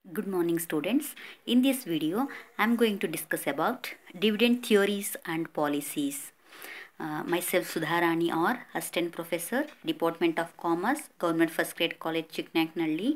Good morning students. In this video I am going to discuss about dividend theories and policies. Myself Sudharani or Assistant Professor, Department of Commerce, Government First Grade College, Chiknaknalli.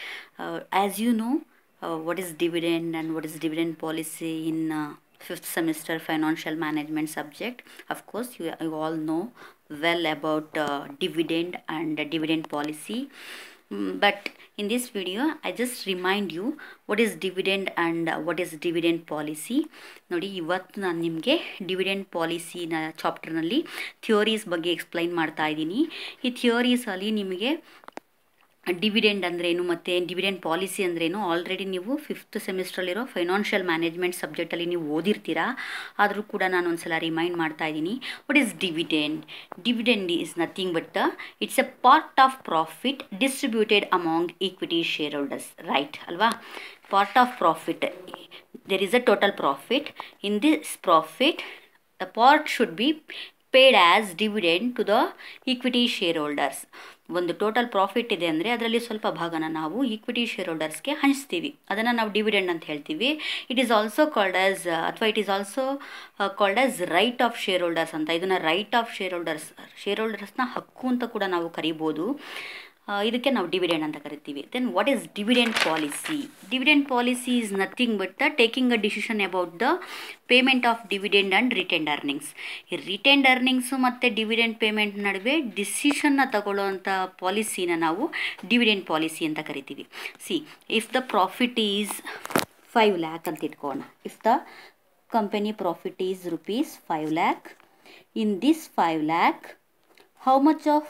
As you know, what is dividend and what is dividend policy in 5th semester financial management subject. Of course, you all know well about dividend and dividend policy. But in this video I just remind you what is dividend and what is dividend policy. ನೋಡಿ ಇವತ್ತು ನಾನು ನಿಮಗೆ dividend ಪಾಲಿಸಿನ ಚಾಪ್ಟರ್ನಲ್ಲಿ ಥಿಯೋರೀಸ್ ಬಗ್ಗೆ explain ಮಾಡ್ತಾ ಇದ್ದೀನಿ. ಈ ಥಿಯೋರೀಸಲ್ಲಿ ನಿಮಗೆ dividend ಅಂದ್ರೇನು ಮತ್ತು ಡಿವಿಡೆಂಡ್ ಪಾಲಿಸಿ ಅಂದ್ರೇನು ಆಲ್ರೆಡಿ ನೀವು 5th ಸೆಮಿಸ್ಟ್ರಲ್ಲಿರೋ ಫೈನಾನ್ಷಿಯಲ್ ಮ್ಯಾನೇಜ್ಮೆಂಟ್ ಸಬ್ಜೆಕ್ಟಲ್ಲಿ ನೀವು ಓದಿರ್ತೀರಾ. ಆದರೂ ಕೂಡ ನಾನು ಒಂದ್ಸಲ ರಿಮೈಂಡ್ ಮಾಡ್ತಾ ಇದ್ದೀನಿ. What is dividend? Dividend is nothing but it's a part of profit distributed among equity shareholders, right ಅಲ್ವಾ? Part of profit, there is a total profit. In this profit the part should be paid as dividend to the equity shareholders. ಒಂದು total profit ಇದೆ ಅಂದರೆ ಅದರಲ್ಲಿ ಸ್ವಲ್ಪ ಭಾಗನ ನಾವು equity share ಹೋಲ್ಡರ್ಸ್ಗೆ ಹಂಚ್ತೀವಿ, ಅದನ್ನು ನಾವು dividend ಅಂತ ಹೇಳ್ತೀವಿ. It is also called as ಅಥವಾ it is also called as right of shareholders ಅಂತ. ಇದನ್ನು ರೈಟ್ ಆಫ್ ಶೇರ್ ಹೋಲ್ಡರ್ಸ್ನ ಹಕ್ಕು ಅಂತ ಕೂಡ ನಾವು ಕರಿಬೋದು. ಇದಕ್ಕೆ ನಾವು ಡಿವಿಡೆಂಡ್ ಅಂತ ಕರಿತೀವಿ. Then what is dividend policy? Dividend policy is nothing but the taking a decision about the payment of dividend and retained earnings. ಈ ರಿಟೈನ್ಡ್ ಅರ್ನಿಂಗ್ಸು ಮತ್ತು ಡಿವಿಡೆಂಡ್ ಪೇಮೆಂಟ್ ನಡುವೆ ಡಿಸಿಷನ್ನ ತಗೊಳ್ಳೋವಂಥ ಪಾಲಿಸಿನ ನಾವು ಡಿವಿಡೆಂಡ್ ಪಾಲಿಸಿ ಅಂತ ಕರಿತೀವಿ. See, if the profit is 5 lakh ಅಂತ ಇಟ್ಕೋಣ. If the company profit is rupees 5 lakh, in this 5 lakh how much of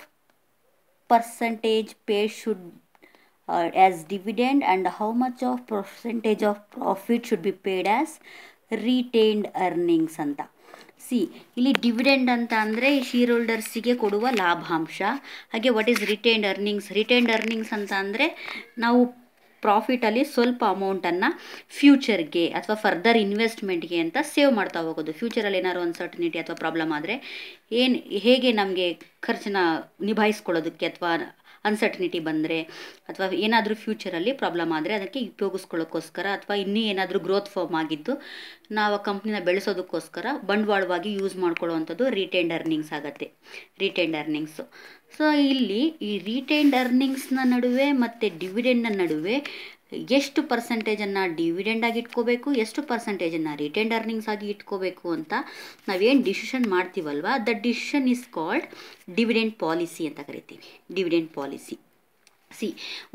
percentage paid should as dividend and how much of percentage of profit should be paid as retained earnings ಅಂತ. See, ಇಲ್ಲಿ dividend ಅಂತ ಅಂದರೆ ಶೇರ್ ಹೋಲ್ಡರ್ಸಿಗೆ ಕೊಡುವ ಲಾಭಾಂಶ. ಹಾಗೆ what is retained earnings? Retained earnings ಅಂತ ಅಂದರೆ ನಾವು ಪ್ರಾಫಿಟಲ್ಲಿ ಸ್ವಲ್ಪ ಅಮೌಂಟನ್ನು ಫ್ಯೂಚರ್ಗೆ ಅಥವಾ ಫರ್ದರ್ ಇನ್ವೆಸ್ಟ್ಮೆಂಟ್ಗೆ ಅಂತ ಸೇವ್ ಮಾಡ್ತಾ ಹೋಗೋದು. ಫ್ಯೂಚರಲ್ಲಿ ಏನಾದ್ರು ಅನ್ಸರ್ಟನಿಟಿ ಅಥವಾ ಪ್ರಾಬ್ಲಮ್ ಆದರೆ ಹೇಗೆ ನಮಗೆ ಖರ್ಚನ್ನ ನಿಭಾಯಿಸ್ಕೊಳ್ಳೋದಕ್ಕೆ ಅಥವಾ ಅನ್ಸರ್ಟನಿಟಿ ಬಂದರೆ ಅಥವಾ ಏನಾದರೂ ಫ್ಯೂಚರಲ್ಲಿ ಪ್ರಾಬ್ಲಮ್ ಆದರೆ ಅದಕ್ಕೆ ಉಪಯೋಗಿಸ್ಕೊಳ್ಳೋಕ್ಕೋಸ್ಕರ ಅಥವಾ ಇನ್ನೂ ಏನಾದರೂ ಗ್ರೋತ್ ಫಾರ್ಮ್ ಆಗಿದ್ದು ನಾವು ಆ ಕಂಪ್ನಿನ ಬೆಳೆಸೋದಕ್ಕೋಸ್ಕರ ಬಂಡವಾಳವಾಗಿ ಯೂಸ್ ಮಾಡ್ಕೊಳ್ಳೋವಂಥದ್ದು ರಿಟೈನ್ಡ್ ಅರ್ನಿಂಗ್ಸ್ ಆಗುತ್ತೆ. Retained earnings. ಸೊ ಇಲ್ಲಿ ಈ ರಿಟೈನ್ಡ್ ಅರ್ನಿಂಗ್ಸ್ನ ನಡುವೆ ಮತ್ತು ಡಿವಿಡೆಂಡ್ನ ನಡುವೆ ಎಷ್ಟು ಪರ್ಸೆಂಟೇಜನ್ನು ಡಿವಿಡೆಂಡ್ ಆಗಿ ಇಟ್ಕೋಬೇಕು, ಎಷ್ಟು ಪರ್ಸೆಂಟೇಜನ್ನು ರಿಟೈನ್ಡ್ ಅರ್ನಿಂಗ್ಸ್ ಆಗಿ ಇಟ್ಕೋಬೇಕು ಅಂತ ನಾವೇನು ಡಿಸಿಷನ್ ಮಾಡ್ತೀವಲ್ವ, the decision is called dividend policy ಅಂತ ಕರಿತೀವಿ. Dividend policy. See,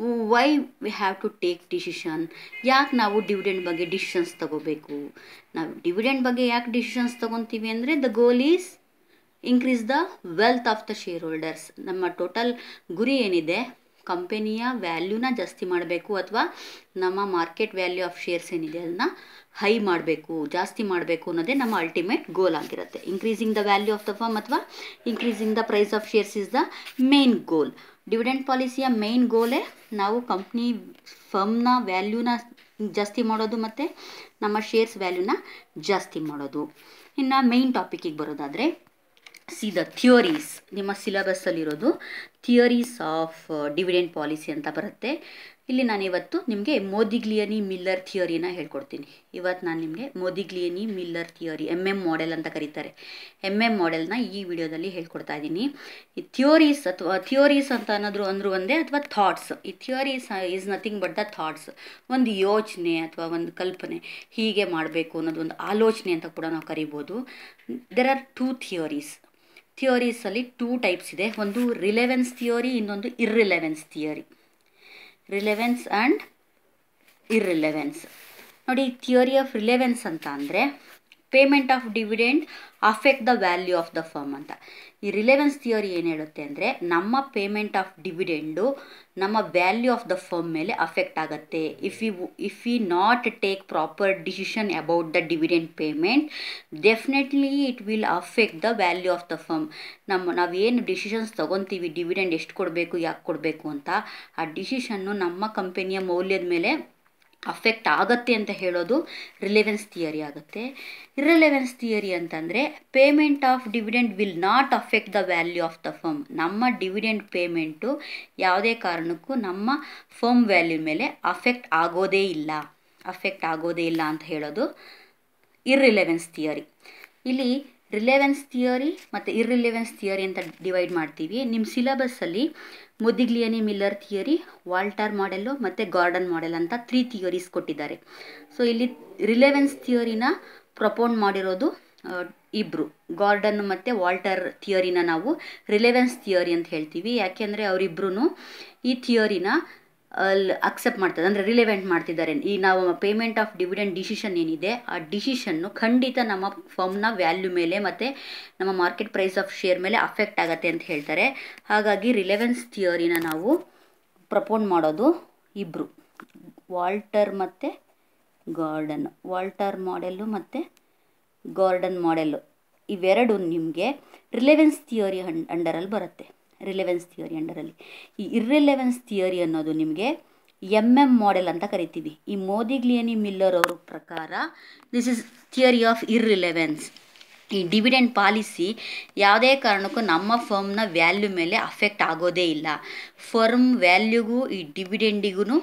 why we have to take decision? ಯಾಕೆ ನಾವು ಡಿವಿಡೆಂಡ್ ಬಗ್ಗೆ ಡಿಸಿಷನ್ಸ್ ತಗೋಬೇಕು? ನಾವು ಡಿವಿಡೆಂಡ್ ಬಗ್ಗೆ ಯಾಕೆ ಡಿಸಿಷನ್ಸ್ ತೊಗೊತೀವಿ ಅಂದರೆ the goal is increase the wealth of the shareholders. ನಮ್ಮ ಟೋಟಲ್ ಗುರಿ ಏನಿದೆ, ಕಂಪನಿಯ ವ್ಯಾಲ್ಯೂನ ಜಾಸ್ತಿ ಮಾಡಬೇಕು ಅಥವಾ ನಮ್ಮ ಮಾರ್ಕೆಟ್ ವ್ಯಾಲ್ಯೂ ಆಫ್ ಶೇರ್ಸ್ ಏನಿದೆ ಅದನ್ನು ಹೈ ಮಾಡಬೇಕು, ಜಾಸ್ತಿ ಮಾಡಬೇಕು ಅನ್ನೋದೇ ನಮ್ಮ ಅಲ್ಟಿಮೇಟ್ ಗೋಲ್ ಆಗಿರುತ್ತೆ. Increasing the value of the firm ಅಥವಾ increasing the price of shares is the main goal. Dividend ಪಾಲಿಸಿಯ ಮೇನ್ ಗೋಲೇ ನಾವು ಕಂಪ್ನಿ ಫರ್ಮ್ನ ವ್ಯಾಲ್ಯೂನ ಜಾಸ್ತಿ ಮಾಡೋದು ಮತ್ತು ನಮ್ಮ ಶೇರ್ಸ್ ವ್ಯಾಲ್ಯೂನ ಜಾಸ್ತಿ ಮಾಡೋದು. ಇನ್ನು ಮೇನ್ ಟಾಪಿಕಿಗೆ ಬರೋದಾದರೆ ಸಿ ದ ಥಿಯೋರೀಸ್. ನಿಮ್ಮ ಸಿಲೆಬಸ್ಸಲ್ಲಿರೋದು ಥಿಯರೀಸ್ ಆಫ್ ಡಿವಿಡೆಂಡ್ ಪಾಲಿಸಿ ಅಂತ ಬರುತ್ತೆ. ಇಲ್ಲಿ ನಾನು ಇವತ್ತು ನಿಮಗೆ ಮೋದಿಗ್ಲಿಯನಿ ಮಿಲ್ಲರ್ ಥಿಯರಿನ ಹೇಳ್ಕೊಡ್ತೀನಿ. ಇವತ್ತು ನಾನು ನಿಮಗೆ Modigliani Miller theory, MM model ಅಂತ ಕರೀತಾರೆ, MM ಮಾಡೆಲ್ನ ಈ ವಿಡಿಯೋದಲ್ಲಿ ಹೇಳ್ಕೊಡ್ತಾ ಇದ್ದೀನಿ. ಈ ಥಿಯೋರೀಸ್ ಅಥವಾ ಥಿಯೋರೀಸ್ ಅಂತ ಅಂದರೂ ಒಂದೇ ಅಥವಾ ಥಾಟ್ಸ್. ಈ theories is nothing but the thoughts. ಒಂದು ಯೋಚನೆ ಅಥವಾ ಒಂದು ಕಲ್ಪನೆ, ಹೀಗೆ ಮಾಡಬೇಕು ಅನ್ನೋದು ಒಂದು ಆಲೋಚನೆ ಅಂತ ಕೂಡ ನಾವು ಕರಿಬೋದು. There are 2 theories. ಥಿಯೋರೀಸಲ್ಲಿ 2 ಟೈಪ್ಸ್ ಇದೆ. ಒಂದು ರಿಲೆವೆನ್ಸ್ ಥಿಯೋರಿ, ಇನ್ನೊಂದು irrelevance theory. Relevance and irrelevance. ನೋಡಿ, ಥಿಯರಿ ಆಫ್ ರಿಲೆವೆನ್ಸ್ ಅಂತ ಅಂದರೆ payment of dividend affect the value of the firm ಅಂತ. ಈ ರಿಲೆವೆನ್ಸ್ ಥಿಯರಿ ಏನು ಹೇಳುತ್ತೆ ಅಂದರೆ ನಮ್ಮ ಪೇಮೆಂಟ್ ಆಫ್ ಡಿವಿಡೆಂಡು ನಮ್ಮ ವ್ಯಾಲ್ಯೂ ಆಫ್ ದ ಫರ್ಮ್ ಮೇಲೆ ಅಫೆಕ್ಟ್ ಆಗುತ್ತೆ. If we not take proper decision about the dividend payment, definitely it will affect the value of the firm. ನಾವೇನು ಡಿಸಿಷನ್ಸ್ ತೊಗೊತೀವಿ, ಡಿವಿಡೆಂಡ್ ಎಷ್ಟು ಕೊಡಬೇಕು, ಯಾಕೆ ಕೊಡಬೇಕು ಅಂತ, ಆ ಡಿಸಿಷನ್ನು ನಮ್ಮ ಕಂಪನಿಯ ಮೌಲ್ಯದ ಮೇಲೆ ಅಫೆಕ್ಟ್ ಆಗುತ್ತೆ ಅಂತ ಹೇಳೋದು ರಿಲೆವೆನ್ಸ್ ಥಿಯರಿ ಆಗುತ್ತೆ. ಇರ್ರಿಲೆವೆನ್ಸ್ ಥಿಯರಿ ಅಂತಂದರೆ payment of dividend will not affect the value of the firm. ನಮ್ಮ ಡಿವಿಡೆಂಡ್ ಪೇಮೆಂಟು ಯಾವುದೇ ಕಾರಣಕ್ಕೂ ನಮ್ಮ ಫರ್ಮ್ ವ್ಯಾಲ್ಯೂ ಮೇಲೆ ಅಫೆಕ್ಟ್ ಆಗೋದೇ ಇಲ್ಲ ಅಂತ ಹೇಳೋದು ಇರ್ರಿಲೆವೆನ್ಸ್ ಥಿಯರಿ. ಇಲ್ಲಿ ರಿಲೆವೆನ್ಸ್ ಥಿಯರಿ ಮತ್ತು ಇರ್ರಿಲೆವೆನ್ಸ್ ಥಿಯರಿ ಅಂತ ಡಿವೈಡ್ ಮಾಡ್ತೀವಿ. ನಿಮ್ಮ ಸಿಲೆಬಸ್ಸಲ್ಲಿ Modigliani Miller theory, Walter model ಮತ್ತು ಗಾರ್ಡನ್ ಮಾಡೆಲ್ ಅಂತ 3 ಥಿಯರೀಸ್ ಕೊಟ್ಟಿದ್ದಾರೆ. ಸೊ ಇಲ್ಲಿ ರಿಲೆವೆನ್ಸ್ ಥಿಯರಿನ ಪ್ರಪೋನ್ ಮಾಡಿರೋದು ಇಬ್ಬರು, ಗಾರ್ಡನ್ ಮತ್ತು ವಾಲ್ಟರ್ ಥಿಯರಿನ ನಾವು ರಿಲೆವೆನ್ಸ್ ಥಿಯರಿ ಅಂತ ಹೇಳ್ತೀವಿ. ಯಾಕೆಂದರೆ ಅವರಿಬ್ಬರೂ ಈ ಥಿಯರಿನ ಅಕ್ಸೆಪ್ಟ್ ಮಾಡ್ತಾರೆ, ಅಂದರೆ ರಿಲೆವೆಂಟ್ ಮಾಡ್ತಿದ್ದಾರೆ. ಈ ನಾವು ಪೇಮೆಂಟ್ ಆಫ್ ಡಿವಿಡೆಂಡ್ ಡಿಸಿಷನ್ ಏನಿದೆ ಆ ಡಿಸಿಷನ್ನು ಖಂಡಿತ ನಮ್ಮ ಫರ್ಮ್ನ ವ್ಯಾಲ್ಯೂ ಮೇಲೆ ಮತ್ತು ನಮ್ಮ ಮಾರ್ಕೆಟ್ ಪ್ರೈಸ್ ಆಫ್ ಶೇರ್ ಮೇಲೆ ಅಫೆಕ್ಟ್ ಆಗುತ್ತೆ ಅಂತ ಹೇಳ್ತಾರೆ. ಹಾಗಾಗಿ ರಿಲೆವೆನ್ಸ್ ಥಿಯರಿನ ನಾವು ಪ್ರಪೋನ್ ಮಾಡೋದು ಇಬ್ಬರು, ವಾಲ್ಟರ್ ಮತ್ತು ಗಾರ್ಡನ್. ವಾಲ್ಟರ್ ಮಾಡೆಲ್ಲು ಮತ್ತು ಗಾರ್ಡನ್ ಮಾಡೆಲ್ಲು ಇವೆರಡು ನಿಮಗೆ ರಿಲೆವೆನ್ಸ್ ಥಿಯರಿ ಅಂಡರಲ್ಲಿ ಬರುತ್ತೆ. ರಿಲೆವೆನ್ಸ್ ಥಿಯರಿ ಅಂಡರಲ್ಲಿ ಈ ಇರ್ರಿಲೆವೆನ್ಸ್ ಥಿಯರಿ ಅನ್ನೋದು ನಿಮಗೆ ಮಾಡೆಲ್ ಅಂತ ಕರಿತೀವಿ. ಈ ಮೊದಿಗ್ಲಿಯನಿ ಮಿಲ್ಲರ್ ಅವ್ರ ಪ್ರಕಾರ this is theory of irrelevance. ಈ ಡಿವಿಡೆಂಡ್ ಪಾಲಿಸಿ ಯಾವುದೇ ಕಾರಣಕ್ಕೂ ನಮ್ಮ ಫರ್ಮ್ನ ವ್ಯಾಲ್ಯೂ ಮೇಲೆ ಅಫೆಕ್ಟ್ ಆಗೋದೇ ಇಲ್ಲ. ಫರ್ಮ್ ವ್ಯಾಲ್ಯೂಗೂ ಈ ಡಿವಿಡೆಂಡಿಗೂ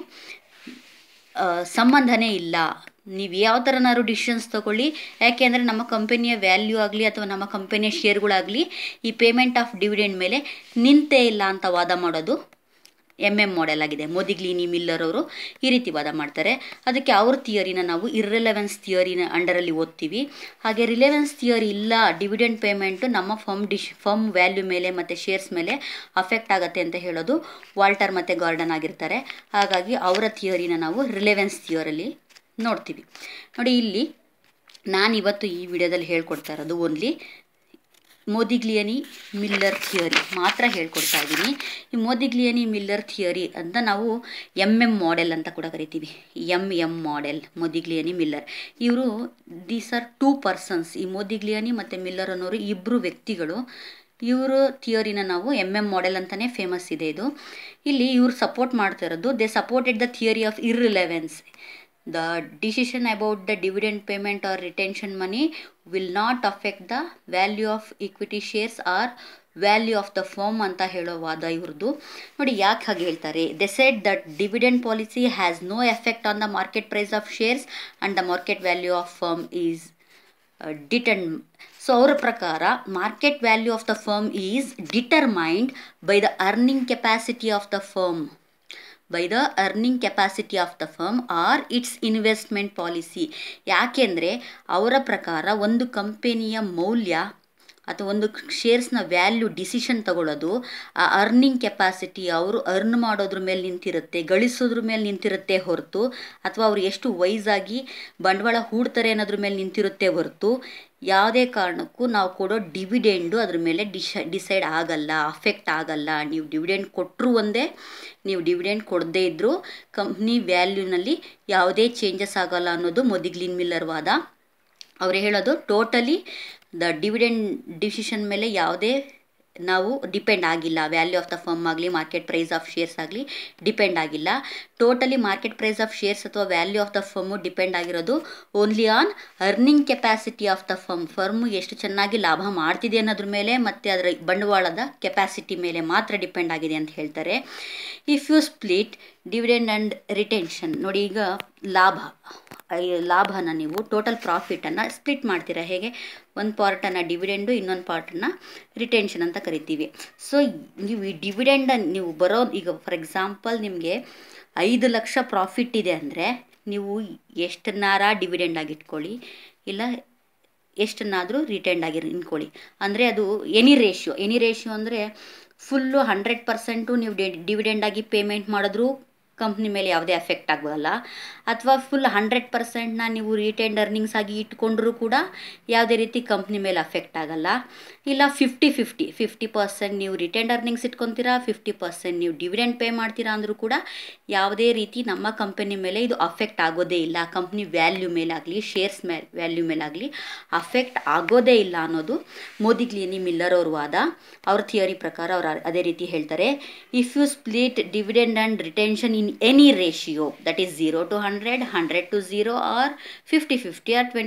ಸಂಬಂಧನೇ ಇಲ್ಲ. ನೀವು ಯಾವ ಥರನಾದ್ರು ಡಿಸಿಷನ್ಸ್ ತೊಗೊಳ್ಳಿ, ಯಾಕೆಂದರೆ ನಮ್ಮ ಕಂಪನಿಯ ವ್ಯಾಲ್ಯೂ ಆಗಲಿ ಅಥವಾ ನಮ್ಮ ಕಂಪನಿಯ ಶೇರ್ಗಳಾಗಲಿ ಈ ಪೇಮೆಂಟ್ ಆಫ್ ಡಿವಿಡೆಂಡ್ ಮೇಲೆ ನಿಂತೇ ಇಲ್ಲ ಅಂತ ವಾದ ಮಾಡೋದು ಮಾಡೆಲ್ ಆಗಿದೆ. ಮೊದಿಗ್ಲಿನಿ ಮಿಲ್ಲರ್ ಅವರು ಈ ರೀತಿ ವಾದ ಮಾಡ್ತಾರೆ. ಅದಕ್ಕೆ ಅವ್ರ ಥಿಯರಿನ ನಾವು ಇರ್ರಿಲೆವೆನ್ಸ್ ಥಿಯರಿನ ಅಂಡರಲ್ಲಿ ಓದ್ತೀವಿ. ಹಾಗೆ ರಿಲೆವೆನ್ಸ್ ಥಿಯರಿ ಇಲ್ಲ, ಡಿವಿಡೆಂಡ್ ಪೇಮೆಂಟು ನಮ್ಮ ಫರ್ಮ್ ವ್ಯಾಲ್ಯೂ ಮೇಲೆ ಮತ್ತು ಶೇರ್ಸ್ ಮೇಲೆ ಅಫೆಕ್ಟ್ ಆಗುತ್ತೆ ಅಂತ ಹೇಳೋದು ವಾಲ್ಟರ್ ಮತ್ತು ಗಾರ್ಡನ್ ಆಗಿರ್ತಾರೆ. ಹಾಗಾಗಿ ಅವರ ಥಿಯರಿನ ನಾವು ರಿಲೆವೆನ್ಸ್ ಥಿಯರಲ್ಲಿ ನೋಡ್ತೀವಿ. ನೋಡಿ, ಇಲ್ಲಿ ನಾನಿವತ್ತು ಈ ವಿಡಿಯೋದಲ್ಲಿ ಹೇಳ್ಕೊಡ್ತಾ ಇರೋದು ಓನ್ಲಿ ಮೊದಿಗ್ಲಿಯನಿ ಮಿಲ್ಲರ್ ಥಿಯರಿ ಮಾತ್ರ ಹೇಳ್ಕೊಡ್ತಾ ಇದ್ದೀನಿ. ಈ ಮೊದಿಗ್ಲಿಯನಿ ಮಿಲ್ಲರ್ ಥಿಯರಿ ಅಂತ ನಾವು ಮಾಡೆಲ್ ಅಂತ ಕೂಡ ಕರಿತೀವಿ. Model, Modigliani Miller. ಇವರು ದೀಸ್ ಆರ್ 2 ಪರ್ಸನ್ಸ್. ಈ ಮೊದಿಗ್ಲಿಯನಿ ಮತ್ತು ಮಿಲ್ಲರ್ ಅನ್ನೋರು ಇಬ್ಬರು ವ್ಯಕ್ತಿಗಳು. ಇವರು ಥಿಯರಿನ ನಾವು ಮಾಡೆಲ್ ಅಂತಲೇ ಫೇಮಸ್ ಇದೆ ಇದು. ಇಲ್ಲಿ ಇವರು ಸಪೋರ್ಟ್ ಮಾಡ್ತಾ ಇರೋದು, they supported the theory of irrelevance. The decision about the dividend payment or retention money will not affect the value of equity shares or value of the firm ಅಂತ ಹೇಳೋ ವಾದ ಇವ್ರದ್ದು. ನೋಡಿ, ಯಾಕೆ ಹಾಗೆ ಹೇಳ್ತಾರೆ? They said that dividend policy has no effect on the market price of shares and the market value of firm is determined. So ಅವರ ಪ್ರಕಾರ market value of the firm is determined by the earning capacity of the firm or its investment policy. ಯಾಕೆಂದರೆ ಅವರ ಪ್ರಕಾರ ಒಂದು ಕಂಪನಿಯ ಮೌಲ್ಯ ಅಥವಾ ಒಂದು ಶೇರ್ಸ್ನ ವ್ಯಾಲ್ಯೂ ಡಿಸಿಷನ್ ತಗೊಳ್ಳೋದು ಆ ಅರ್ನಿಂಗ್ ಕೆಪಾಸಿಟಿ, ಅವರು ಅರ್ನ್ ಮಾಡೋದ್ರ ಮೇಲೆ ನಿಂತಿರುತ್ತೆ, ಗಳಿಸೋದ್ರ ಮೇಲೆ ನಿಂತಿರುತ್ತೆ ಹೊರತು, ಅಥವಾ ಅವರು ಎಷ್ಟು ವೈಸಾಗಿ ಬಂಡವಾಳ ಹೂಡ್ತಾರೆ ಅನ್ನೋದ್ರ ಮೇಲೆ ನಿಂತಿರುತ್ತೆ ಹೊರತು ಯಾವುದೇ ಕಾರಣಕ್ಕೂ ನಾವು ಕೊಡೋ ಡಿವಿಡೆಂಡು ಅದ್ರ ಮೇಲೆ ಡಿಸೈಡ್ ಆಗಲ್ಲ, ಅಫೆಕ್ಟ್ ಆಗಲ್ಲ. ನೀವು ಡಿವಿಡೆಂಡ್ ಕೊಟ್ಟರು ಒಂದೇ, ನೀವು ಡಿವಿಡೆಂಡ್ ಕೊಡದೇ ಇದ್ದರೂ ಕಂಪ್ನಿ ವ್ಯಾಲ್ಯೂನಲ್ಲಿ ಯಾವುದೇ ಚೇಂಜಸ್ ಆಗಲ್ಲ ಅನ್ನೋದು ಮೊದಿಗ್ಲಿನ್ ಮಿಲ್ಲರ್ ವಾದ. ಅವರು ಹೇಳೋದು ಟೋಟಲಿ ದ ಡಿವಿಡೆಂಡ್ ಡಿಸಿಷನ್ ಮೇಲೆ ಯಾವುದೇ ನಾವು ಡಿಪೆಂಡ್ ಆಗಿಲ್ಲ. ವ್ಯಾಲ್ಯೂ ಆಫ್ ದ ಫರ್ಮ್ ಆಗಲಿ ಮಾರ್ಕೆಟ್ ಪ್ರೈಸ್ ಆಫ್ ಶೇರ್ಸ್ ಆಗಲಿ ಡಿಪೆಂಡ್ ಆಗಿಲ್ಲ. Totally market price of shares ಅಥವಾ value of the firm depend ಆಗಿರೋದು only on earning capacity of the firm ಎಷ್ಟು ಚೆನ್ನಾಗಿ ಲಾಭ ಮಾಡ್ತಿದೆ ಅನ್ನೋದ್ರ ಮೇಲೆ ಮತ್ತು ಅದರ ಬಂಡವಾಳದ ಕೆಪಾಸಿಟಿ ಮೇಲೆ ಮಾತ್ರ ಡಿಪೆಂಡ್ ಆಗಿದೆ ಅಂತ ಹೇಳ್ತಾರೆ. If you split dividend and retention, ನೋಡಿ ಈಗ ಲಾಭನ ನೀವು ಟೋಟಲ್ ಪ್ರಾಫಿಟನ್ನು ಸ್ಪ್ಲಿಟ್ ಮಾಡ್ತೀರಾ. ಹೇಗೆ? ಒಂದು ಪಾರ್ಟನ್ನು ಡಿವಿಡೆಂಡು, ಇನ್ನೊಂದು ಪಾರ್ಟನ್ನು ರಿಟೆನ್ಷನ್ ಅಂತ ಕರಿತೀವಿ. ಸೊ ನೀವು ಈ ಡಿವಿಡೆಂಡನ್ನು ನೀವು ಈಗ ಫಾರ್ ಎಕ್ಸಾಂಪಲ್ ನಿಮಗೆ 5 ಲಕ್ಷ ಪ್ರಾಫಿಟ್ ಇದೆ ಅಂದರೆ ನೀವು ಎಷ್ಟನ್ನಾರ ಡಿವಿಡೆಂಡ್ ಆಗಿಟ್ಕೊಳ್ಳಿ, ಇಲ್ಲ ಎಷ್ಟನ್ನಾದರೂ ರಿಟರ್ನ್ ಆಗಿ ಇಟ್ಕೊಳ್ಳಿ. ಅಂದರೆ ಅದು ಎನಿ ರೇಷಿಯೋ ಅಂದರೆ ಫುಲ್ಲು 100% ನೀವು ಡಿವಿಡೆಂಡ್ ಆಗಿ ಪೇಮೆಂಟ್ ಮಾಡಿದ್ರೂ ಕಂಪ್ನಿ ಮೇಲೆ ಯಾವುದೇ ಎಫೆಕ್ಟ್ ಆಗೋಲ್ಲ, ಅಥವಾ ಫುಲ್ 100%ನ ನೀವು ರಿಟೈನ್ಡ್ ಅರ್ನಿಂಗ್ಸ್ ಆಗಿ ಇಟ್ಕೊಂಡ್ರೂ ಕೂಡ ಯಾವುದೇ ರೀತಿ ಕಂಪ್ನಿ ಮೇಲೆ ಅಫೆಕ್ಟ್ ಆಗಲ್ಲ. ಇಲ್ಲ 50% ನೀವು ರಿಟೈನ್ಡ್ ಅರ್ನಿಂಗ್ಸ್ ಇಟ್ಕೊತೀರಾ, 50% ನೀವು ಡಿವಿಡೆಂಡ್ ಪೇ ಮಾಡ್ತೀರಾ ಅಂದರೂ ಕೂಡ ಯಾವುದೇ ರೀತಿ ನಮ್ಮ ಕಂಪನಿ ಮೇಲೆ ಇದು ಅಫೆಕ್ಟ್ ಆಗೋದೇ ಇಲ್ಲ. ಕಂಪ್ನಿ ವ್ಯಾಲ್ಯೂ ಮೇಲಾಗಲಿ ಶೇರ್ಸ್ ವ್ಯಾಲ್ಯೂ ಮೇಲಾಗಲಿ ಅಫೆಕ್ಟ್ ಆಗೋದೇ ಇಲ್ಲ ಅನ್ನೋದು ಮೊದಿಗ್ಲಿನಿ ಮಿಲ್ಲರ್ ಅವ್ರ ವಾದ. ಅವ್ರ ಥಿಯರಿ ಪ್ರಕಾರ ಅವ್ರು ಅದೇ ರೀತಿ ಹೇಳ್ತಾರೆ. If you split dividend and retention in in any ratio, that is 0 to 100, 100 to 0, or 50-50, or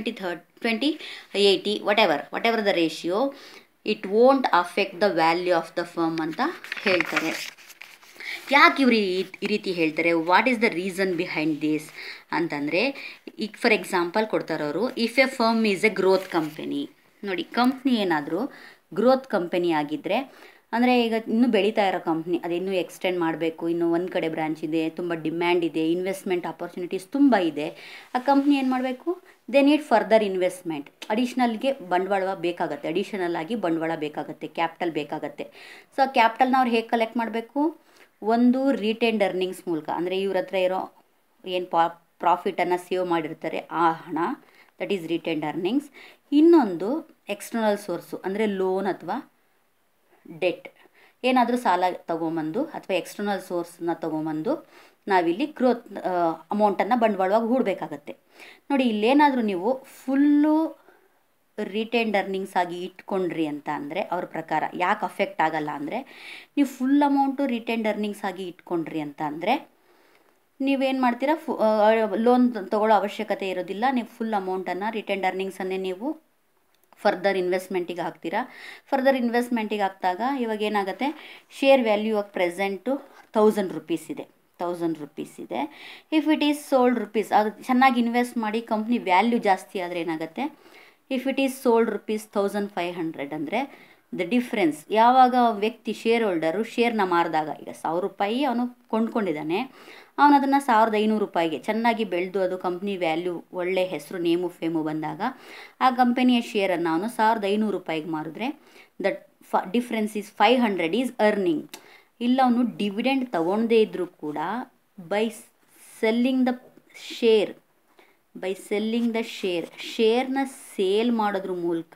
20-80, whatever the ratio, it won't affect the value of the firm ಅಂತ ಹೇಳ್ತಾರೆ. ಯಾಕೆ ಇವರು ಈ ರೀತಿ ಹೇಳ್ತಾರೆ, what is the reason behind this ಅಂತಂದರೆ, ಈಗ for example ಕೊಡ್ತಾರವರು, if a firm is a growth company. ನೋಡಿ, ಕಂಪ್ನಿ ಏನಾದರೂ ಗ್ರೋತ್ ಕಂಪನಿ ಆಗಿದ್ದರೆ, ಅಂದರೆ ಈಗ ಇನ್ನೂ ಬೆಳೀತಾ ಇರೋ ಕಂಪ್ನಿ, ಅದು ಇನ್ನೂ ಎಕ್ಸ್ಟೆಂಡ್ ಮಾಡಬೇಕು, ಇನ್ನೂ ಒಂದು ಕಡೆ ಬ್ರಾಂಚ್ ಇದೆ, ತುಂಬ ಡಿಮ್ಯಾಂಡ್ ಇದೆ, ಇನ್ವೆಸ್ಟ್ಮೆಂಟ್ ಆಪರ್ಚುನಿಟೀಸ್ ತುಂಬ ಇದೆ, ಆ ಕಂಪ್ನಿ ಏನು ಮಾಡಬೇಕು, ದೇ ನೀಡ್ ಫರ್ದರ್ ಇನ್ವೆಸ್ಟ್ಮೆಂಟ್, ಅಡಿಷ್ನಲ್ಗೆ ಬಂಡವಾಳ ಬೇಕಾಗತ್ತೆ, ಅಡಿಷನಲ್ ಆಗಿ ಬಂಡವಾಳ ಬೇಕಾಗತ್ತೆ, ಕ್ಯಾಪಿಟಲ್ ಬೇಕಾಗತ್ತೆ. ಸೊ ಆ ಕ್ಯಾಪಿಟಲ್ನ ಅವ್ರು ಹೇಗೆ ಕಲೆಕ್ಟ್ ಮಾಡಬೇಕು, ಒಂದು ರಿಟೇನ್ಡ್ ಅರ್ನಿಂಗ್ಸ್ ಮೂಲಕ, ಅಂದರೆ ಇವ್ರ ಹತ್ರ ಇರೋ ಏನು ಪ್ರಾಫಿಟನ್ನು ಸೇವ್ ಮಾಡಿರ್ತಾರೆ ಆ ಹಣ, ದಟ್ ಈಸ್ ರಿಟೇನ್ಡ್ ಅರ್ನಿಂಗ್ಸ್. ಇನ್ನೊಂದು ಎಕ್ಸ್ಟರ್ನಲ್ ಸೋರ್ಸು, ಅಂದರೆ ಲೋನ್ ಅಥವಾ ಡೆಟ್, ಏನಾದರೂ ಸಾಲ ತೊಗೊಂಬಂದು ಅಥವಾ ಎಕ್ಸ್ಟರ್ನಲ್ ಸೋರ್ಸ್ನ ತೊಗೊಂಬಂದು ನಾವಿಲ್ಲಿ ಗ್ರೋತ್ ಅಮೌಂಟನ್ನು ಬಂಡವಾಳವಾಗಿ ಹೂಡಬೇಕಾಗತ್ತೆ. ನೋಡಿ, ಇಲ್ಲೇನಾದರೂ ನೀವು ಫುಲ್ಲು ರಿಟೇನ್ಡ್ ಅರ್ನಿಂಗ್ಸ್ ಆಗಿ ಇಟ್ಕೊಂಡ್ರಿ ಅಂತ ಅಂದರೆ, ಅವ್ರ ಪ್ರಕಾರ ಯಾಕೆ ಅಫೆಕ್ಟ್ ಆಗಲ್ಲ ಅಂದರೆ, ನೀವು ಫುಲ್ ಅಮೌಂಟು ರಿಟೇನ್ಡ್ ಅರ್ನಿಂಗ್ಸ್ ಆಗಿ ಇಟ್ಕೊಂಡ್ರಿ ಅಂತ ಅಂದರೆ ನೀವೇನು ಮಾಡ್ತೀರಾ, ಲೋನ್ ತೊಗೊಳ್ಳೋ ಅವಶ್ಯಕತೆ ಇರೋದಿಲ್ಲ, ನೀವು ಫುಲ್ ಅಮೌಂಟನ್ನು ರಿಟೇನ್ಡ್ ಅರ್ನಿಂಗ್ಸನ್ನೇ ನೀವು ಫರ್ದರ್ ಇನ್ವೆಸ್ಟ್ಮೆಂಟಿಗೆ ಹಾಕ್ತೀರಾ. ಫರ್ದರ್ ಇನ್ವೆಸ್ಟ್ಮೆಂಟಿಗೆ ಹಾಕಿದಾಗ ಇವಾಗ ಏನಾಗುತ್ತೆ, ಶೇರ್ ವ್ಯಾಲ್ಯೂ ಆಗಿ ಪ್ರೆಸೆಂಟು 1000 ರೂಪೀಸ್ ಇದೆ, 1000 ರೂಪೀಸ್ ಇದೆ. If it is sold rupees, ಅದು ಚೆನ್ನಾಗಿ ಇನ್ವೆಸ್ಟ್ ಮಾಡಿ ಕಂಪ್ನಿ ವ್ಯಾಲ್ಯೂ ಜಾಸ್ತಿ ಆದರೆ ಏನಾಗುತ್ತೆ, if it is sold rupees 1500 ಅಂದರೆ ದ ಡಿಫ್ರೆನ್ಸ್, ಯಾವಾಗ ವ್ಯಕ್ತಿ ಶೇರ್ ಹೋಲ್ಡರು ಶೇರ್ನ ಮಾರಿದಾಗ, ಈಗ 1000 ರೂಪಾಯಿ ಅವನು ಕೊಂಡ್ಕೊಂಡಿದ್ದಾನೆ, ಅವನು ಅದನ್ನು 1500 ರೂಪಾಯಿಗೆ ಚೆನ್ನಾಗಿ ಬೆಳೆದು ಅದು ಕಂಪ್ನಿ ವ್ಯಾಲ್ಯೂ ಒಳ್ಳೆ ಹೆಸರು ನೇಮು ಫೇಮು ಬಂದಾಗ ಆ ಕಂಪನಿಯ ಶೇರನ್ನು ಅವನು 1500 ರೂಪಾಯಿಗೆ ಮಾರಿದ್ರೆ that difference is 500 is earning. ಇಲ್ಲ ಅವನು ಡಿವಿಡೆಂಡ್ ತಗೊಳ್ಳದೇ ಇದ್ದರೂ ಕೂಡ ಬೈ ಸೆಲ್ಲಿಂಗ್ ದ ಶೇರ್ನ ಸೇಲ್ ಮಾಡೋದ್ರ ಮೂಲಕ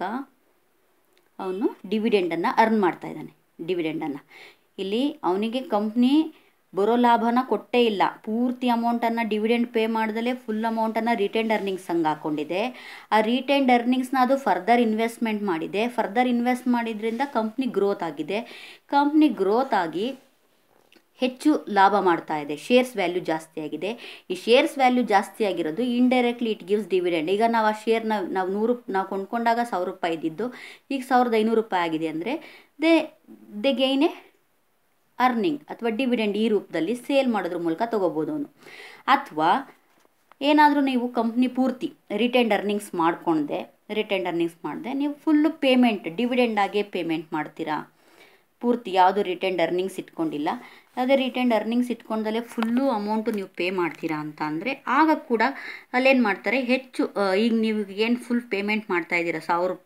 ಅವನು ಡಿವಿಡೆಂಡನ್ನು ಅರ್ನ್ ಮಾಡ್ತಾ ಇದ್ದಾನೆ. ಡಿವಿಡೆಂಡನ್ನು ಇಲ್ಲಿ ಅವನಿಗೆ ಕಂಪ್ನಿ ಬರೋ ಲಾಭನ ಕೊಟ್ಟೇ ಇಲ್ಲ, ಪೂರ್ತಿ ಅಮೌಂಟನ್ನು ಡಿವಿಡೆಂಡ್ ಪೇ ಮಾಡ್ದಲೇ ಫುಲ್ ಅಮೌಂಟನ್ನು ರಿಟೇನ್ಡ್ ಅರ್ನಿಂಗ್ಸ್ ಹಂಗೆ ಹಾಕ್ಕೊಂಡಿದೆ. ಆ ರಿಟೇನ್ಡ್ ಅರ್ನಿಂಗ್ಸ್ನ ಅದು ಫರ್ದರ್ ಇನ್ವೆಸ್ಟ್ಮೆಂಟ್ ಮಾಡಿದೆ. ಫರ್ದರ್ ಇನ್ವೆಸ್ಟ್ ಮಾಡಿದ್ರಿಂದ ಕಂಪ್ನಿ ಗ್ರೋತ್ ಆಗಿದೆ. ಕಂಪ್ನಿ ಗ್ರೋತ್ ಆಗಿ ಹೆಚ್ಚು ಲಾಭ ಮಾಡ್ತಾ ಇದೆ, ಶೇರ್ಸ್ ವ್ಯಾಲ್ಯೂ ಜಾಸ್ತಿ ಆಗಿದೆ. ಈ ಶೇರ್ಸ್ ವ್ಯಾಲ್ಯೂ ಜಾಸ್ತಿ ಆಗಿರೋದು ಇಂಡೈರೆಕ್ಟ್ಲಿ ಇಟ್ ಗಿವ್ಸ್ ಡಿವಿಡೆಂಡ್. ಈಗ ನಾವು ಆ ಶೇರ್ನ ನಾವು ಕೊಂಡ್ಕೊಂಡಾಗ 1000 ರೂಪಾಯಿ ಇದ್ದಿದ್ದು ಈಗ 1500 ರೂಪಾಯಿ ಆಗಿದೆ ಅಂದರೆ ದೇ ಗೈನ್ ಎ ಅರ್ನಿಂಗ್ ಅಥವಾ ಡಿವಿಡೆಂಡ್ ಈ ರೂಪದಲ್ಲಿ ಸೇಲ್ ಮಾಡೋದ್ರ ಮೂಲಕ ತೊಗೋಬೋದು ಅವನು. ಅಥವಾ ಏನಾದರೂ ನೀವು ಕಂಪ್ನಿ ಪೂರ್ತಿ ರಿಟೇನ್ಡ್ ಅರ್ನಿಂಗ್ಸ್ ಮಾಡಿದೆ ನೀವು ಫುಲ್ಲು ಪೇಮೆಂಟ್ ಡಿವಿಡೆಂಡಾಗೇ ಪೇಮೆಂಟ್ ಮಾಡ್ತೀರಾ, ಪೂರ್ತಿ ಯಾವುದು ರಿಟೇನ್ಡ್ ಅರ್ನಿಂಗ್ಸ್ ಇಟ್ಕೊಂಡಿಲ್ಲ, ಯಾವುದೇ ರಿಟೇನ್ಡ್ ಅರ್ನಿಂಗ್ಸ್ ಇಟ್ಕೊಂಡಲ್ಲೇ ಫುಲ್ಲು ಅಮೌಂಟು ನೀವು ಪೇ ಮಾಡ್ತೀರಾ ಅಂತ ಅಂದರೆ ಆಗ ಕೂಡ ಅಲ್ಲೇನು ಮಾಡ್ತಾರೆ, ಹೆಚ್ಚು ಈಗ ನೀವು ಏನು ಫುಲ್ ಪೇಮೆಂಟ್ ಮಾಡ್ತಾ ಇದ್ದೀರಾ,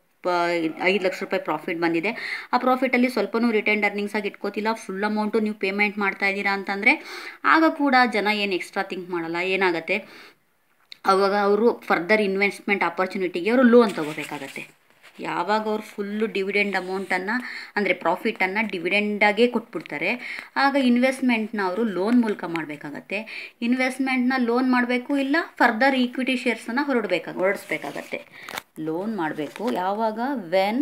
5 ಲಕ್ಷ ರೂಪಾಯಿ ಪ್ರಾಫಿಟ್ ಬಂದಿದೆ, ಆ ಪ್ರಾಫಿಟಲ್ಲಿ ಸ್ವಲ್ಪನೂ ರಿಟೇನ್ಡ್ ಅರ್ನಿಂಗ್ಸ್ ಆಗಿ ಇಟ್ಕೋತಿಲ್ಲ, ಫುಲ್ ಅಮೌಂಟು ನೀವು ಪೇಮೆಂಟ್ ಮಾಡ್ತಾ ಇದ್ದೀರಾ ಅಂತಂದರೆ ಆಗ ಕೂಡ ಜನ ಏನು ಎಕ್ಸ್ಟ್ರಾ ಥಿಂಕ್ ಮಾಡಲ್ಲ. ಏನಾಗುತ್ತೆ, ಅವಾಗ ಅವರು ಫರ್ದರ್ ಇನ್ವೆಸ್ಟ್ಮೆಂಟ್ ಆಪರ್ಚುನಿಟಿಗೆ ಅವರು ಲೋನ್ ತೊಗೋಬೇಕಾಗತ್ತೆ. ಯಾವಾಗ ಅವ್ರು ಫುಲ್ಲು ಡಿವಿಡೆಂಡ್ ಅಮೌಂಟನ್ನು ಅಂದರೆ ಪ್ರಾಫಿಟನ್ನು ಡಿವಿಡೆಂಡಾಗೇ ಕೊಟ್ಬಿಡ್ತಾರೆ, ಆಗ ಇನ್ವೆಸ್ಟ್ಮೆಂಟ್ನ ಅವರು ಲೋನ್ ಮೂಲಕ ಮಾಡಬೇಕಾಗತ್ತೆ. ಇನ್ವೆಸ್ಟ್ಮೆಂಟ್ನ ಲೋನ್ ಮಾಡಬೇಕು, ಇಲ್ಲ ಫರ್ದರ್ ಈಕ್ವಿಟಿ ಶೇರ್ಸನ್ನು ಹೊರಡಿಸ್ಬೇಕಾಗತ್ತೆ. ಲೋನ್ ಮಾಡಬೇಕು ಯಾವಾಗ, when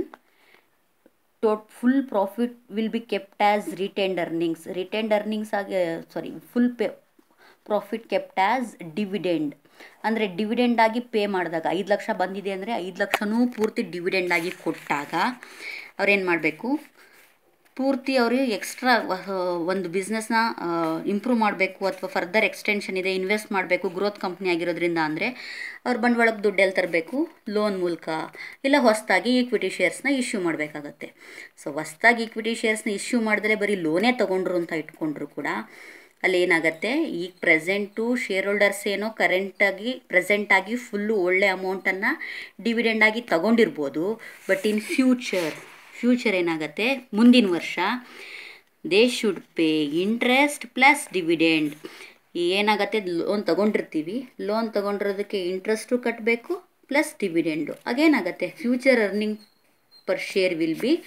full profit will be kept as retained earnings ಆಗಿ full profit kept as dividend, ಅಂದರೆ ಡಿವಿಡೆಂಡಾಗಿ ಪೇ ಮಾಡಿದಾಗ 5 ಲಕ್ಷ ಬಂದಿದೆ ಅಂದರೆ 5 ಲಕ್ಷನೂ ಪೂರ್ತಿ ಡಿವಿಡೆಂಡಾಗಿ ಕೊಟ್ಟಾಗ ಅವ್ರೇನು ಮಾಡಬೇಕು, ಪೂರ್ತಿ ಅವರು ಎಕ್ಸ್ಟ್ರಾ ಒಂದು ಬಿಸ್ನೆಸ್ನ ಇಂಪ್ರೂವ್ ಮಾಡಬೇಕು ಅಥವಾ ಫರ್ದರ್ ಎಕ್ಸ್ಟೆನ್ಷನ್ ಇದೆ, ಇನ್ವೆಸ್ಟ್ ಮಾಡಬೇಕು, ಗ್ರೋತ್ ಕಂಪ್ನಿ ಆಗಿರೋದ್ರಿಂದ ಅಂದರೆ ಅವ್ರು ಬಂಡವಾಳಕ್ಕೆ ದುಡ್ಡು ಎಲ್ಲಿ ತರಬೇಕು, ಲೋನ್ ಮೂಲಕ, ಇಲ್ಲ ಹೊಸದಾಗಿ ಈಕ್ವಿಟಿ ಶೇರ್ಸ್ನ ಇಶ್ಯೂ ಮಾಡಬೇಕಾಗತ್ತೆ. ಸೊ ಹೊಸದಾಗಿ ಈಕ್ವಿಟಿ ಶೇರ್ಸ್ನ ಇಶ್ಯೂ ಮಾಡಿದ್ರೆ ಬರೀ ಲೋನೇ ತೊಗೊಂಡ್ರು ಅಂತ ಇಟ್ಕೊಂಡ್ರು ಕೂಡ ಅಲ್ಲಿ ಏನಾಗುತ್ತೆ, ಈಗ ಪ್ರೆಸೆಂಟು ಶೇರ್ ಹೋಲ್ಡರ್ಸ್ ಏನೋ ಪ್ರೆಸೆಂಟಾಗಿ ಫುಲ್ಲು ಒಳ್ಳೆ ಅಮೌಂಟನ್ನು ಡಿವಿಡೆಂಡಾಗಿ ತಗೊಂಡಿರ್ಬೋದು, ಬಟ್ ಇನ್ ಫ್ಯೂಚರ್ ಏನಾಗುತ್ತೆ, ಮುಂದಿನ ವರ್ಷ they should pay interest plus dividend. ಏನಾಗುತ್ತೆ, ಲೋನ್ ತೊಗೊಂಡಿರೋದಕ್ಕೆ ಇಂಟ್ರೆಸ್ಟು ಕಟ್ಟಬೇಕು ಪ್ಲಸ್ ಡಿವಿಡೆಂಡು. ಆಗೇನಾಗುತ್ತೆ, future earning per share will be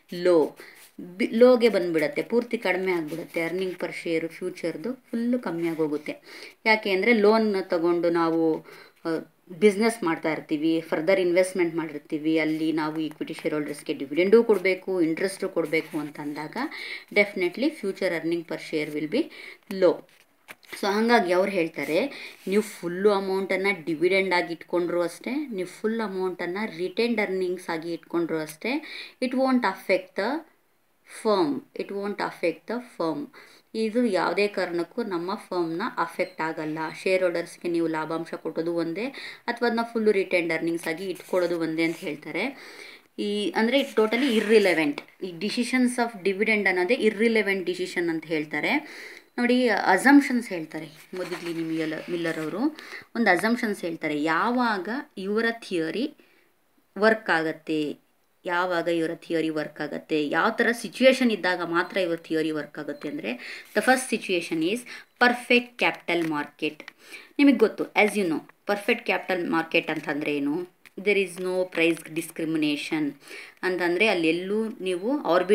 ಲೋಗೆ ಬಂದುಬಿಡುತ್ತೆ, ಪೂರ್ತಿ ಕಡಿಮೆ ಆಗಿಬಿಡುತ್ತೆ. ಅರ್ನಿಂಗ್ ಪರ್ ಶೇರು ಫ್ಯೂಚರ್ದು ಫುಲ್ಲು ಕಮ್ಮಿ ಆಗೋಗುತ್ತೆ. ಯಾಕೆ ಅಂದರೆ ಲೋನ್ ತಗೊಂಡು ನಾವು ಬಿಸ್ನೆಸ್ ಮಾಡ್ತಾ ಇರ್ತೀವಿ, ಫರ್ದರ್ ಇನ್ವೆಸ್ಟ್ಮೆಂಟ್ ಮಾಡಿರ್ತೀವಿ, ಅಲ್ಲಿ ನಾವು ಈಕ್ವಿಟಿ ಶೇರ್ ಹೋಲ್ಡರ್ಸ್ಗೆ ಡಿವಿಡೆಂಡೂ ಕೊಡಬೇಕು, ಇಂಟ್ರೆಸ್ಟು ಕೊಡಬೇಕು ಅಂತ ಅಂದಾಗ definitely future earning per share will be low. So ಹಾಗಾಗಿ ಅವ್ರು ಹೇಳ್ತಾರೆ, ನೀವು ಫುಲ್ಲು ಅಮೌಂಟನ್ನು ಡಿವಿಡೆಂಡ್ ಆಗಿ ಇಟ್ಕೊಂಡ್ರು ಅಷ್ಟೇ, ನೀವು ಫುಲ್ ಅಮೌಂಟನ್ನು ರಿಟೈನ್ಡ್ ಅರ್ನಿಂಗ್ಸ್ ಆಗಿ ಇಟ್ಕೊಂಡ್ರು ಅಷ್ಟೇ, it won't affect the firm. ಇದು ಯಾವುದೇ ಕಾರಣಕ್ಕೂ ನಮ್ಮ ಫರ್ಮ್ನ ಅಫೆಕ್ಟ್ ಆಗಲ್ಲ. ಶೇರ್ ಹೋಲ್ಡರ್ಸ್ಗೆ ನೀವು ಲಾಭಾಂಶ ಕೊಟ್ಟೋದು ಒಂದೇ, ಅಥವಾ ಅದನ್ನ ಫುಲ್ಲು ರಿಟೈನ್ಡ್ ಅರ್ನಿಂಗ್ಸ್ ಆಗಿ ಇಟ್ಕೊಳ್ಳೋದು ಒಂದೇ ಅಂತ ಹೇಳ್ತಾರೆ. ಅಂದರೆ ಟೋಟಲಿ ಇರ್ರಿಲೆವೆಂಟ್. ಈ ಡಿಸಿಷನ್ಸ್ ಆಫ್ ಡಿವಿಡೆಂಡ್ ಅನ್ನೋದೇ ಇರ್ರಿಲೆವೆಂಟ್ ಡಿಸಿಷನ್ ಅಂತ ಹೇಳ್ತಾರೆ. ನೋಡಿ, ಅಸಂಪ್ಷನ್ಸ್ ಹೇಳ್ತಾರೆ. ಮೊದಲಿಗೆ ಮಿಲ್ಲರ್ ಅವರು ಒಂದು ಅಸಂಪ್ಷನ್ಸ್ ಹೇಳ್ತಾರೆ, ಯಾವಾಗ ಇವರ ಥಿಯರಿ ವರ್ಕ್ ಆಗುತ್ತೆ, ಯಾವ ಥರ ಸಿಚುವೇಶನ್ ಇದ್ದಾಗ ಮಾತ್ರ ಇವ್ರ ಥಿಯರಿ ವರ್ಕ್ ಆಗುತ್ತೆ ಅಂದರೆ, the first situation is perfect capital market. ನಿಮಗೆ ಗೊತ್ತು, as you know, perfect capital market ಅಂತಂದರೆ ಏನು? There is no price discrimination ಅಂತಂದರೆ ಅಲ್ಲೆಲ್ಲೂ ನೀವು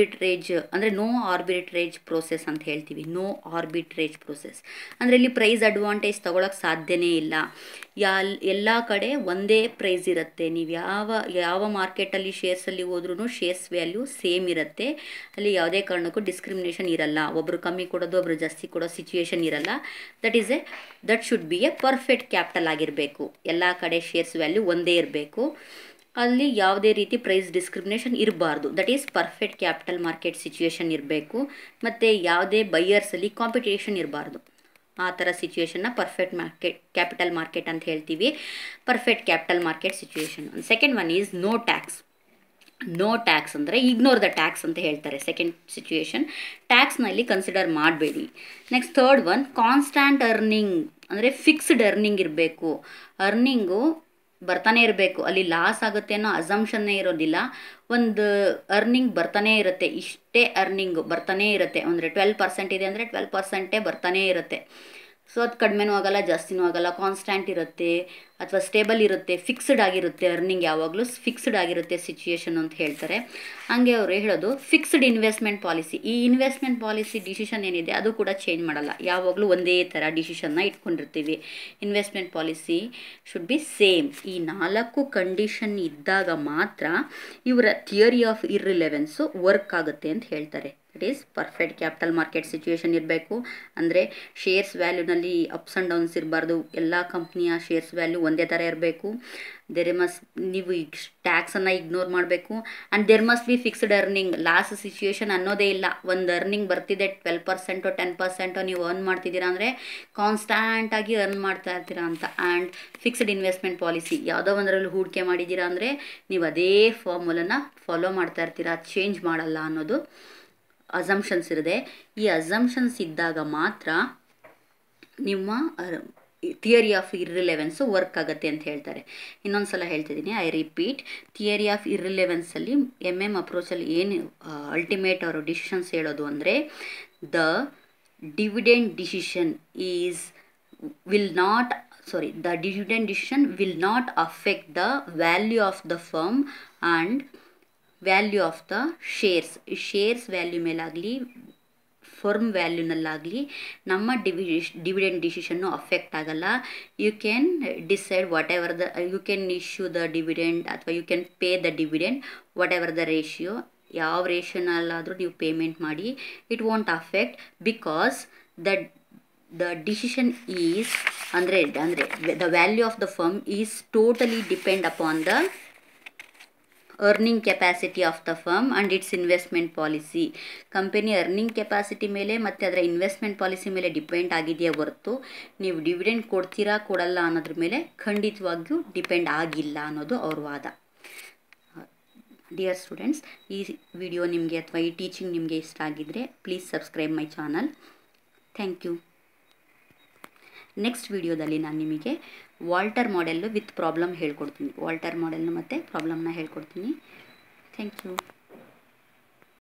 ನೋ ಆರ್ಬಿಟ್ರೇಜ್ ಪ್ರೋಸೆಸ್ ಅಂತ ಹೇಳ್ತೀವಿ. ನೋ ಆರ್ಬಿಟ್ರೇಜ್ ಪ್ರೋಸೆಸ್ ಅಂದರೆ ಇಲ್ಲಿ ಪ್ರೈಸ್ ಅಡ್ವಾಂಟೇಜ್ ತೊಗೊಳಕ್ಕೆ ಸಾಧ್ಯನೇ ಇಲ್ಲ. ಎಲ್ಲ ಕಡೆ ಒಂದೇ ಪ್ರೈಸ್ ಇರುತ್ತೆ. ನೀವು ಯಾವ ಮಾರ್ಕೆಟಲ್ಲಿ ಶೇರ್ಸಲ್ಲಿ ಹೋದ್ರೂ ಶೇರ್ಸ್ ವ್ಯಾಲ್ಯೂ ಸೇಮ್ ಇರುತ್ತೆ. ಅಲ್ಲಿ ಯಾವುದೇ ಕಾರಣಕ್ಕೂ ಡಿಸ್ಕ್ರಿಮಿನೇಷನ್ ಇರಲ್ಲ. ಒಬ್ಬರು ಕಮ್ಮಿ ಕೊಡೋದು, ಒಬ್ಬರು ಜಾಸ್ತಿ ಕೊಡೋ ಸಿಚುವೇಶನ್ ಇರಲ್ಲ. That should be a perfect capital ಆಗಿರಬೇಕು. ಎಲ್ಲ ಕಡೆ ಶೇರ್ಸ್ ವ್ಯಾಲ್ಯೂ ಒಂದೇ ಇರಬೇಕು. ಅಲ್ಲಿ ಯಾವುದೇ ರೀತಿ ಪ್ರೈಸ್ ಡಿಸ್ಕ್ರಿಮಿನೇಷನ್ ಇರಬಾರ್ದು. That is perfect capital market situation ಇರಬೇಕು. ಮತ್ತು ಯಾವುದೇ ಬೈಯರ್ಸಲ್ಲಿ ಕಾಂಪಿಟೇಷನ್ ಇರಬಾರ್ದು. ಆ ಥರ ಸಿಚುವೇಶನ್ನ ಪರ್ಫೆಕ್ಟ್ ಕ್ಯಾಪಿಟಲ್ ಮಾರ್ಕೆಟ್ ಅಂತ ಹೇಳ್ತೀವಿ. Perfect capital market situation. Second one is no tax ಅಂದರೆ ಇಗ್ನೋರ್ ದ ಟ್ಯಾಕ್ಸ್ ಅಂತ ಹೇಳ್ತಾರೆ. ಸೆಕೆಂಡ್ ಸಿಚುವೇಶನ್, ಟ್ಯಾಕ್ಸ್ನಲ್ಲಿ ಕನ್ಸಿಡರ್ ಮಾಡಬೇಡಿ. Next third one, constant earning ಅಂದರೆ ಫಿಕ್ಸ್ಡ್ ಅರ್ನಿಂಗ್ ಇರಬೇಕು. ಅರ್ನಿಂಗು ಬರ್ತಾನೆ ಇರಬೇಕು. ಅಲ್ಲಿ ಲಾಸ್ ಆಗುತ್ತೆ ಅನ್ನೋ ಅಸಂಪ್ಷನ್ನೇ ಇರೋದಿಲ್ಲ. ಒಂದು ಅರ್ನಿಂಗ್ ಬರ್ತಾನೇ ಇರುತ್ತೆ. ಇಷ್ಟೇ ಅರ್ನಿಂಗು ಬರ್ತಾನೇ ಇರುತ್ತೆ. ಅಂದರೆ 12% ಇದೆ ಅಂದರೆ 12% ಬರ್ತಾನೇ ಇರುತ್ತೆ. ಸೊ ಅದು ಕಡಿಮೆನೂ ಆಗಲ್ಲ, ಜಾಸ್ತಿನೂ ಆಗಲ್ಲ, ಕಾನ್ಸ್ಟ್ಯಾಂಟ್ ಇರುತ್ತೆ ಅಥವಾ ಸ್ಟೇಬಲ್ ಇರುತ್ತೆ, ಫಿಕ್ಸ್ಡ್ ಆಗಿರುತ್ತೆ. ಅರ್ನಿಂಗ್ ಯಾವಾಗಲೂ ಫಿಕ್ಸ್ಡ್ ಆಗಿರುತ್ತೆ ಸಿಚುಯೇಷನ್ ಅಂತ ಹೇಳ್ತಾರೆ. ಹಂಗೆ ಅವರು ಹೇಳೋದು ಫಿಕ್ಸ್ಡ್ ಇನ್ವೆಸ್ಟ್ಮೆಂಟ್ ಪಾಲಿಸಿ. ಈ ಇನ್ವೆಸ್ಟ್ಮೆಂಟ್ ಪಾಲಿಸಿ ಡಿಸಿಷನ್ ಏನಿದೆ ಅದು ಕೂಡ ಚೇಂಜ್ ಮಾಡಲ್ಲ. ಯಾವಾಗಲೂ ಒಂದೇ ಥರ ಡಿಸಿಷನ್ನ ಇಟ್ಕೊಂಡಿರ್ತೀವಿ. Investment policy should be same. ಈ 4 ಕಂಡೀಷನ್ ಇದ್ದಾಗ ಮಾತ್ರ ಇವರ ಥಿಯರಿ ಆಫ್ ಇರ್ರಿಲೆವೆನ್ಸು ವರ್ಕ್ ಆಗುತ್ತೆ ಅಂತ ಹೇಳ್ತಾರೆ. It is perfect capital market situation ಇರಬೇಕು. ಅಂದರೆ ಶೇರ್ಸ್ ವ್ಯಾಲ್ಯೂನಲ್ಲಿ ಅಪ್ಸ್ ಆ್ಯಂಡ್ ಡೌನ್ಸ್ ಇರಬಾರ್ದು. ಎಲ್ಲ ಕಂಪ್ನಿಯ ಶೇರ್ಸ್ ವ್ಯಾಲ್ಯೂ ಒಂದೇ ಥರ ಇರಬೇಕು. ನೀವು ಟ್ಯಾಕ್ಸನ್ನು ಇಗ್ನೋರ್ ಮಾಡಬೇಕು. And there must be fixed earning. Last situation ಅನ್ನೋದೇ ಇಲ್ಲ. ಒಂದು ಅರ್ನಿಂಗ್ ಬರ್ತಿದೆ 12% 10% ನೀವು ಅರ್ನ್ ಮಾಡ್ತಿದ್ದೀರಾ ಅಂದರೆ ಕಾನ್ಸ್ಟ್ಯಾಂಟಾಗಿ ಅರ್ನ್ ಮಾಡ್ತಾ ಇರ್ತೀರಾ ಅಂತ. ಆ್ಯಂಡ್ ಫಿಕ್ಸ್ಡ್ ಇನ್ವೆಸ್ಟ್ಮೆಂಟ್ ಪಾಲಿಸಿ, ಯಾವುದೋ ಒಂದರಲ್ಲಿ ಹೂಡಿಕೆ ಮಾಡಿದ್ದೀರಾ ಅಂದರೆ ನೀವು ಅದೇ ಫಾರ್ಮುಲನ್ನು ಫಾಲೋ ಮಾಡ್ತಾ ಇರ್ತೀರಾ, ಚೇಂಜ್ ಮಾಡಲ್ಲ ಅನ್ನೋದು ಅಸಂಪ್ಷನ್ಸ್ ಇರುತ್ತೆ. ಈ ಅಸಂಪ್ಷನ್ಸ್ ಇದ್ದಾಗ ಮಾತ್ರ ನಿಮ್ಮ ಥಿಯರಿ ಆಫ್ ಇರ್ರಿಲೆವೆನ್ಸು ವರ್ಕ್ ಆಗುತ್ತೆ ಅಂತ ಹೇಳ್ತಾರೆ. ಇನ್ನೊಂದು ಸಲ ಹೇಳ್ತಿದ್ದೀನಿ, ಐ ರಿಪೀಟ್. ಥಿಯರಿ ಆಫ್ ಇರ್ರಿಲೆವೆನ್ಸಲ್ಲಿ ಅಪ್ರೋಚಲ್ಲಿ ಏನು ಅಲ್ಟಿಮೇಟ್ ಅವರು ಡಿಸಿಷನ್ಸ್ ಹೇಳೋದು ಅಂದರೆ, the dividend decision will not affect the value of the firm and value of the shares value ಮೇಲಾಗಲಿ ಫರ್ಮ್ ವ್ಯಾಲ್ಯೂನಲ್ಲಾಗಲಿ ನಮ್ಮ ಡಿವಿಡೆಂಡ್ ಡಿಸಿಷನ್ನು ಅಫೆಕ್ಟ್ ಆಗಲ್ಲ. You can decide you can issue the dividend ಅಥವಾ you can pay the dividend whatever the ratio. ಯಾವ ರೇಷಿಯೋನಲ್ಲಾದರೂ ನೀವು payment ಮಾಡಿ, it won't affect because the decision is the value of the firm is totally depend upon the earning capacity of the firm and its investment policy. Company earning capacity ಮೇಲೆ ಮತ್ತು ಅದರ investment policy ಮೇಲೆ depend ಆಗಿದೆಯೇ ಹೊರತು ನೀವು dividend ಕೊಡ್ತೀರಾ ಕೊಡಲ್ಲ ಅನ್ನೋದ್ರ ಮೇಲೆ ಖಂಡಿತವಾಗಿಯೂ ಡಿಪೆಂಡ್ ಆಗಿಲ್ಲ ಅನ್ನೋದು ಅವ್ರ ವಾದ. ಡಿಯರ್ ಸ್ಟೂಡೆಂಟ್ಸ್, ಈ ವಿಡಿಯೋ ನಿಮಗೆ ಅಥವಾ ಈ ಟೀಚಿಂಗ್ ನಿಮಗೆ ಇಷ್ಟ ಆಗಿದ್ದರೆ please subscribe my channel. Thank you. Next ವಿಡಿಯೋದಲ್ಲಿ ನಾನು ನಿಮಗೆ ವಾಲ್ಟರ್ ಮಾಡೆಲ್ಲು ವಿತ್ ಪ್ರಾಬ್ಲಮ್ ಹೇಳ್ಕೊಡ್ತೀನಿ. ವಾಲ್ಟರ್ ಮಾಡೆಲ್ನ ಮತ್ತು ಪ್ರಾಬ್ಲಮ್ನ ಹೇಳ್ಕೊಡ್ತೀನಿ. Thank you.